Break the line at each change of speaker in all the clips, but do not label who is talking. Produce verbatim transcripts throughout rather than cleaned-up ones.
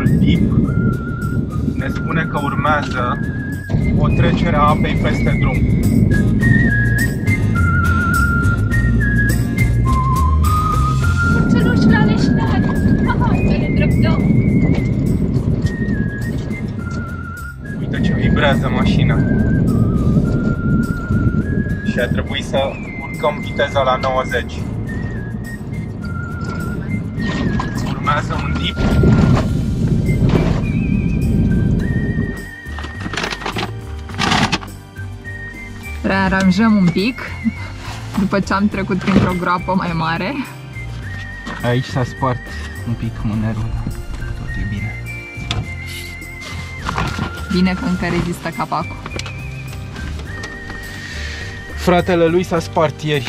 drumul Deep ne spune că urmează o trecere a apei peste drum.
Urcelușul a leșinat! Aha, să ne îndreptăm!
Uite ce vibrează mașina. Și a trebuit să urcăm viteza la nouăzeci. Urmează un Deep.
Rearanjăm un pic după ce am trecut printr-o groapă mai mare.
Aici s-a spart un pic mânerul. Tot e bine.
Bine că încă rezistă capacul.
Fratele lui s-a spart ieri.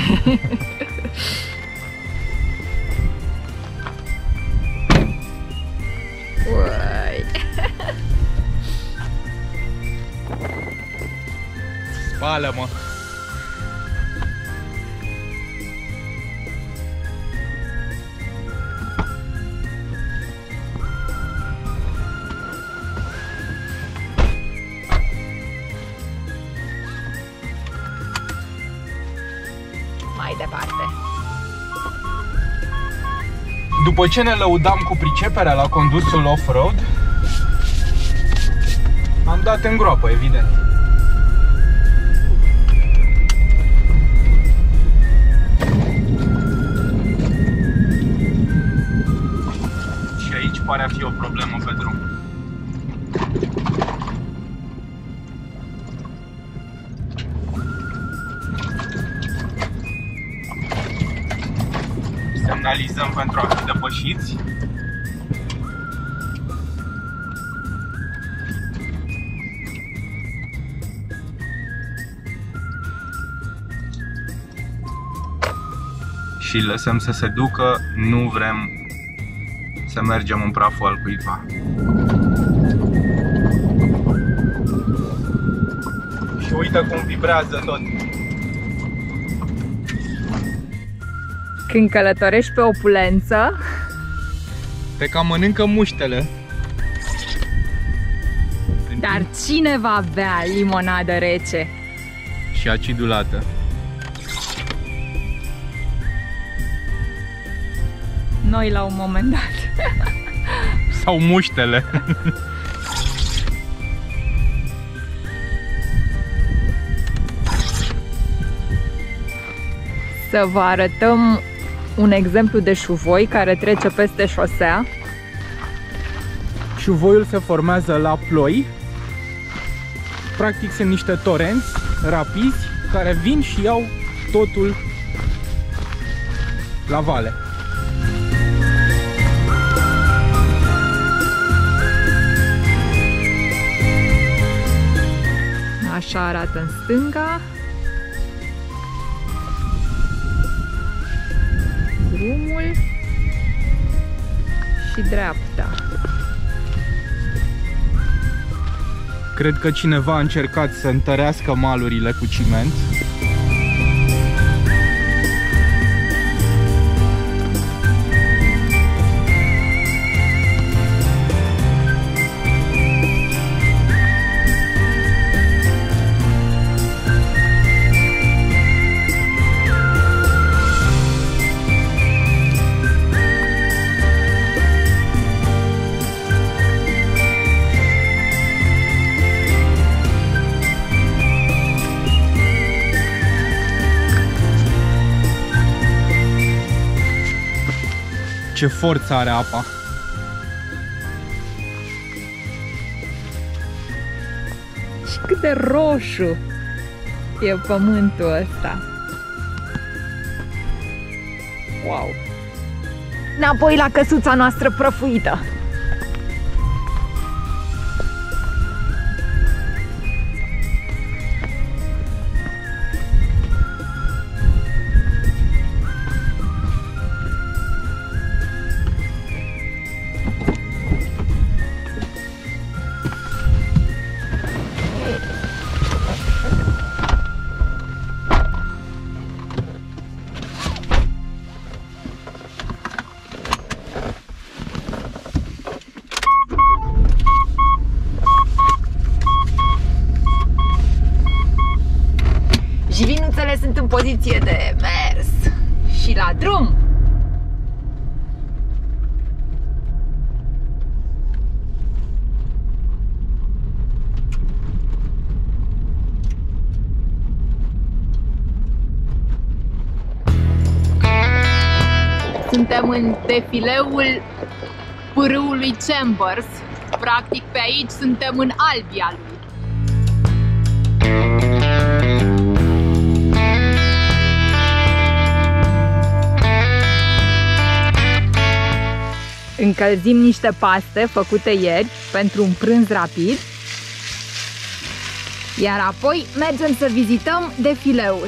Uai.
Spală-mă!
Mai departe.
După ce ne lăudam cu priceperea la condusul off-road, am dat în groapă, evident. Și aici pare a fi o problemă pe drum. Semnalizăm pentru a fi depășiți. Și lăsăm să se ducă, nu vrem să mergem în praful al cuiva. Și uite cum vibrează tot.
Când călătorești pe opulență,
Te cam mănâncă muștele.
dar cine va bea limonadă rece?
Și acidulată.
Noi la un moment dat.
Sau muștele.
Să vă arătăm un exemplu de șuvoi care trece peste șosea.
Șuvoiul se formează la ploi. Practic sunt niște torenți rapizi care vin și iau totul la vale.
Așa arată în stânga. Drumul și dreapta.
Cred că cineva a încercat să întărească malurile cu ciment. Ce forță are apa!
Și cât de roșu e pământul ăsta. Wow! Înapoi la căsuța noastră prăfuită. poziție de mers și la drum! Suntem în defileul pârâului Chambers. Practic pe aici suntem în albia lui. Încălzim niște paste făcute ieri pentru un prânz rapid. Iar apoi mergem să vizităm defileul.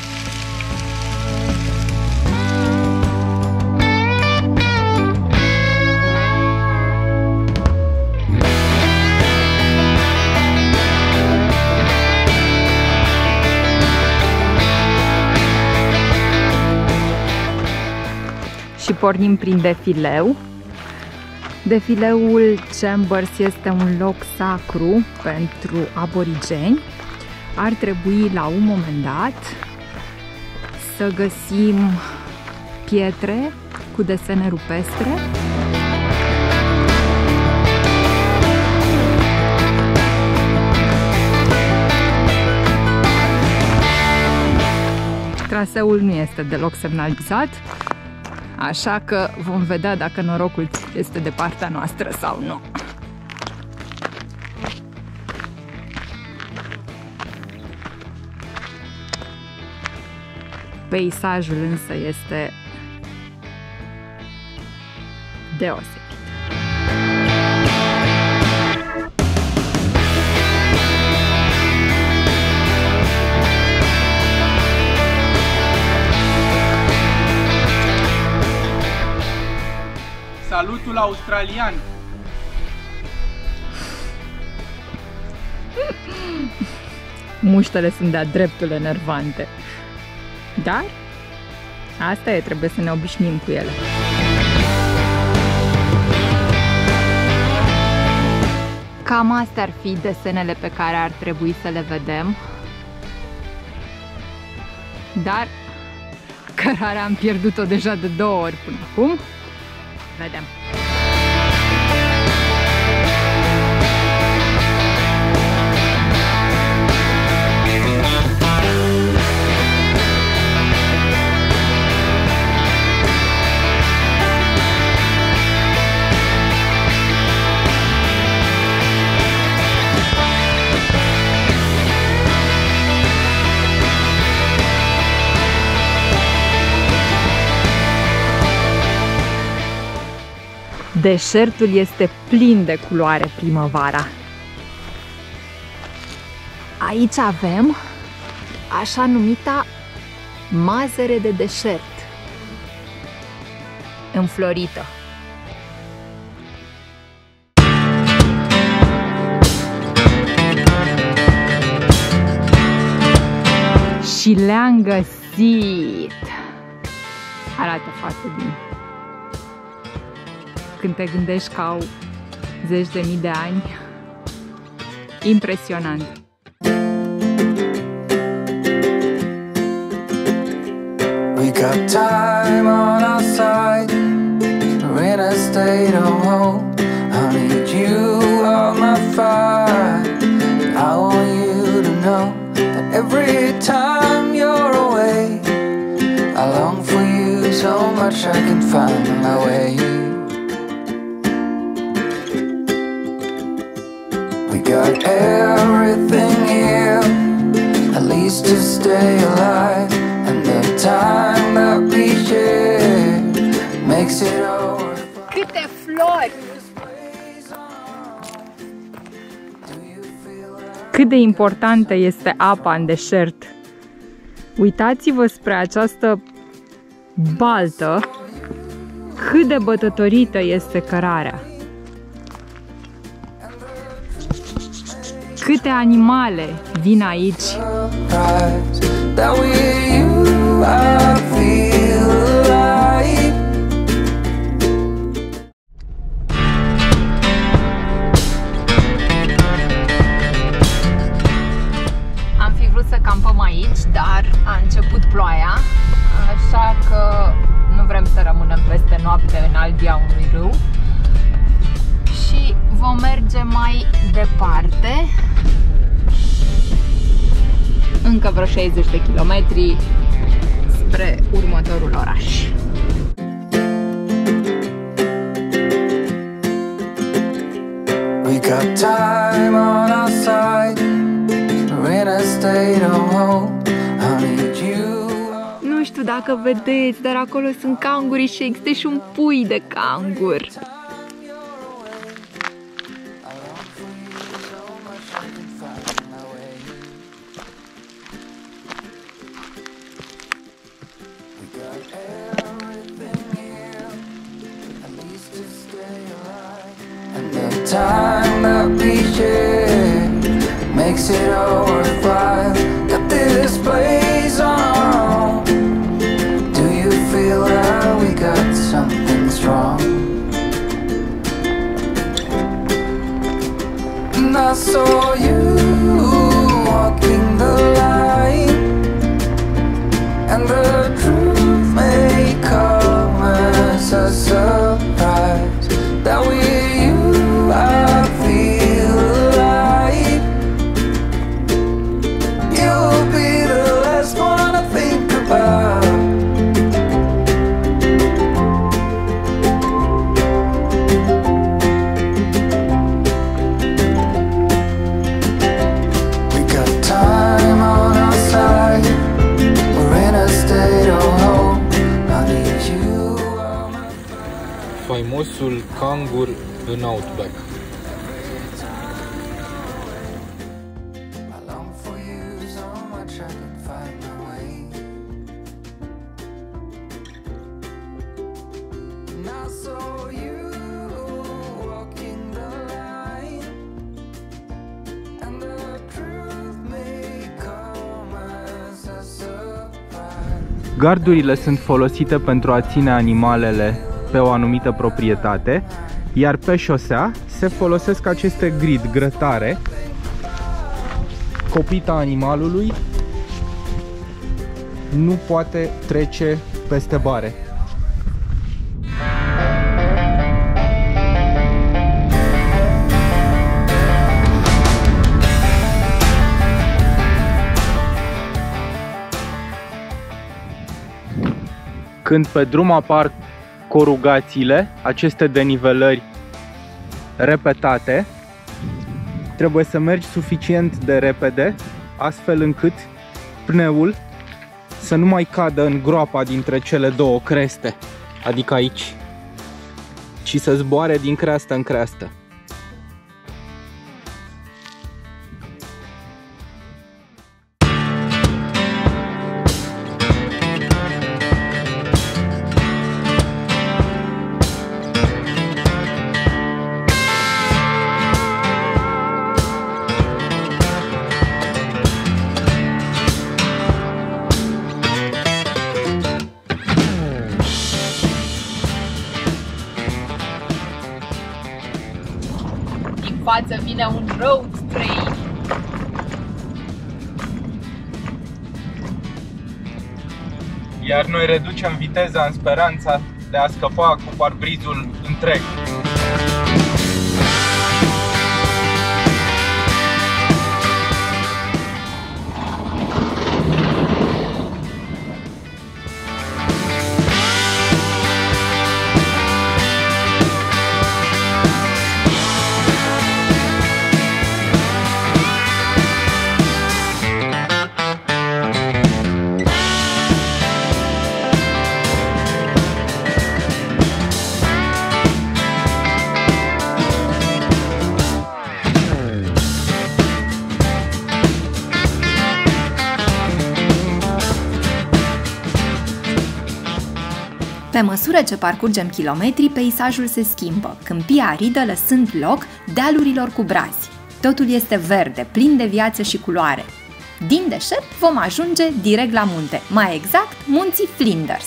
Și pornim prin defileu. Defileul Chambers este un loc sacru pentru aborigeni. Ar trebui la un moment dat să găsim pietre cu desene rupestre. Traseul nu este deloc semnalizat, așa că vom vedea dacă norocul este de partea noastră sau nu. Peisajul însă este deosebit.
Salutul australian!
Muștele sunt de-a dreptul enervante. Dar asta e, trebuie să ne obișnuim cu ele. Cam astea ar fi desenele pe care ar trebui să le vedem. Dar cărarea am pierdut-o deja de două ori până acum. Vedem. Deșertul este plin de culoare primăvara. Aici avem așa numita mazăre de deșert, înflorită. Și le-am găsit! Arată foarte bine. Când te gândești că au zeci de mii de ani, impresionant. We got time on our side. We're in a state of hope. I need you on my fire. I want you to know that every time you're away, I long for you so much I can find my way. We got everything here, at least to stay alive, and the time that we share makes it all. Câte flori! Cât de importantă este apa în deșert. Uitați-vă spre această baltă, cât de bătătorită este cărarea. Câte animale vin aici. Am fi vrut să campăm aici, dar a început
mergem mai departe. Încă vreo șaizeci de kilometri spre următorul oraș.
We got time on our side. We're in a state of hope. I need you.
Nu știu dacă vedeți, dar acolo sunt canguri și există și un pui de cangur.
Time that we share makes it all worthwhile. Got this place on our own. Do you feel that we got something strong? And I saw you walking the line, and the truth may come as a surprise that we I feel alive. You'll be the last one I think about. We got time on our side. We're in a state of hope. I need you.
Faimosul cangur în Outback. Gardurile sunt folosite pentru a ține animalele pe o anumită proprietate, iar pe șosea se folosesc aceste grid, grătare. Copita animalului nu poate trece peste bare. Când pe drum apar corugațiile, aceste denivelări repetate, trebuie să mergi suficient de repede, astfel încât pneul să nu mai cadă în groapa dintre cele două creste, adică aici, ci să zboare din creastă în creastă.
Față vine un road train.
Iar noi reducem viteza în speranța de a scăpa cu parbrizul întreg.
Pe măsură ce parcurgem kilometri, peisajul se schimbă, câmpia aridă lăsând loc dealurilor cu brazi. Totul este verde, plin de viață și culoare. Din deșert vom ajunge direct la munte, mai exact munții Flinders.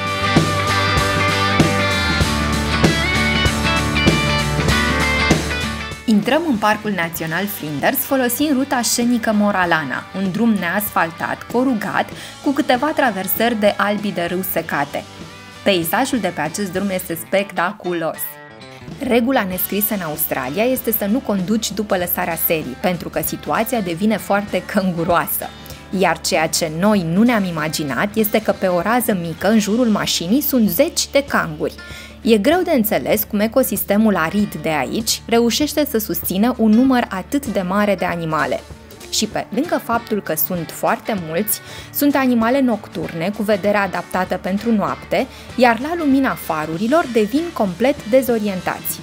Intrăm în Parcul Național Flinders folosind ruta scenică Moralana, un drum neasfaltat, corugat, cu câteva traversări de albi de râu secate. Peisajul de pe acest drum este spectaculos. Regula nescrisă în Australia este să nu conduci după lăsarea serii, pentru că situația devine foarte cănguroasă. Iar ceea ce noi nu ne-am imaginat este că pe o rază mică, în jurul mașinii, sunt zeci de canguri. E greu de înțeles cum ecosistemul arid de aici reușește să susțină un număr atât de mare de animale. Și pe lângă faptul că sunt foarte mulți, sunt animale nocturne cu vedere adaptată pentru noapte, iar la lumina farurilor devin complet dezorientați.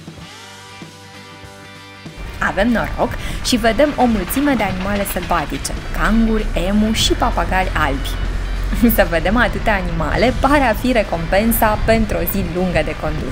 Avem noroc și vedem o mulțime de animale sălbatice, canguri, emu și papagali albi. Să vedem atâtea animale pare a fi recompensa pentru o zi lungă de condus.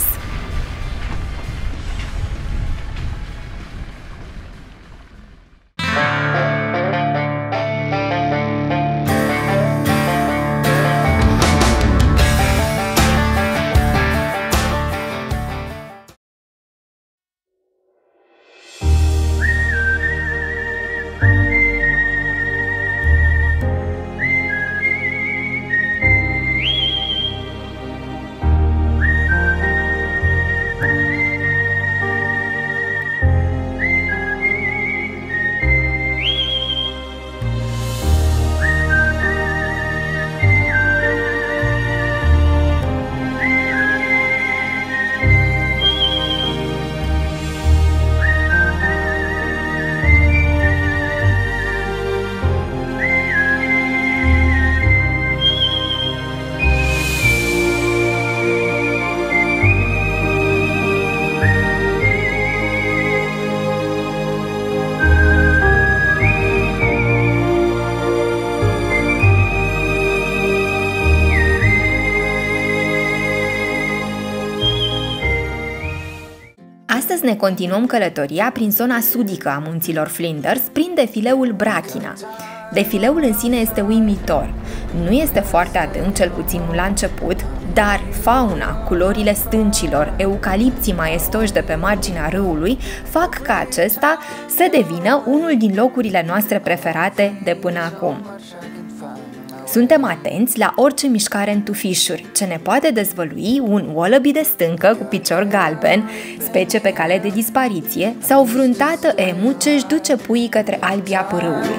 Astăzi ne continuăm călătoria prin zona sudică a munților Flinders, prin defileul Brachina. Defileul în sine este uimitor. Nu este foarte adânc, cel puțin nu la început, dar fauna, culorile stâncilor, eucalipții maestoși de pe marginea râului fac ca acesta să devină unul din locurile noastre preferate de până acum. Suntem atenți la orice mișcare în tufișuri, ce ne poate dezvălui un wallaby de stâncă cu picior galben, specie pe cale de dispariție, sau vreun tată emu ce își duce puii către albia pârâului.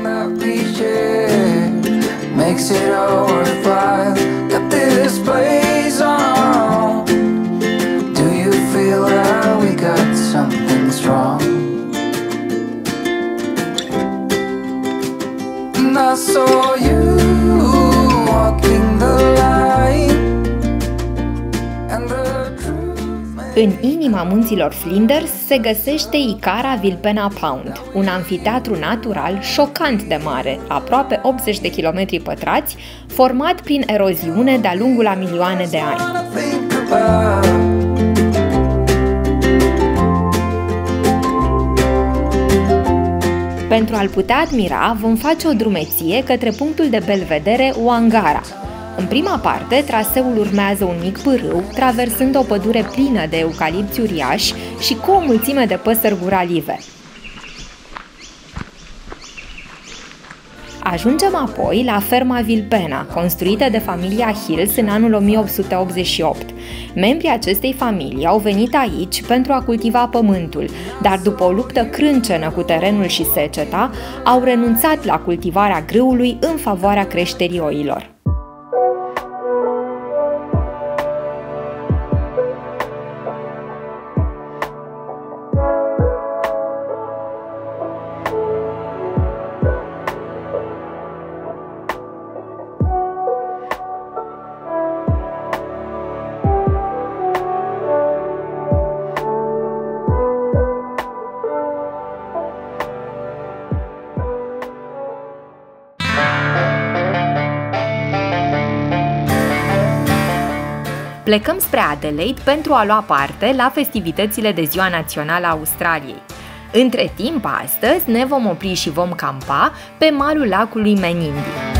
În inima munților Flinders se găsește Ikara Vilpena Pound, un amfiteatru natural șocant de mare, aproape optzeci de kilometri pătrați, format prin eroziune de-a lungul a milioane de ani. Pentru a-l putea admira, vom face o drumeție către punctul de belvedere Wangara. În prima parte, traseul urmează un mic pârâu, traversând o pădure plină de eucalipți uriași și cu o mulțime de păsări guralive. Ajungem apoi la ferma Vilpena, construită de familia Hills în anul o mie opt sute optzeci și opt. Membrii acestei familii au venit aici pentru a cultiva pământul, dar după o luptă crâncenă cu terenul și seceta, au renunțat la cultivarea grâului în favoarea creșterii oilor. Plecăm spre Adelaide pentru a lua parte la festivitățile de Ziua Națională a Australiei. Între timp, astăzi ne vom opri și vom campa pe malul lacului Menindee.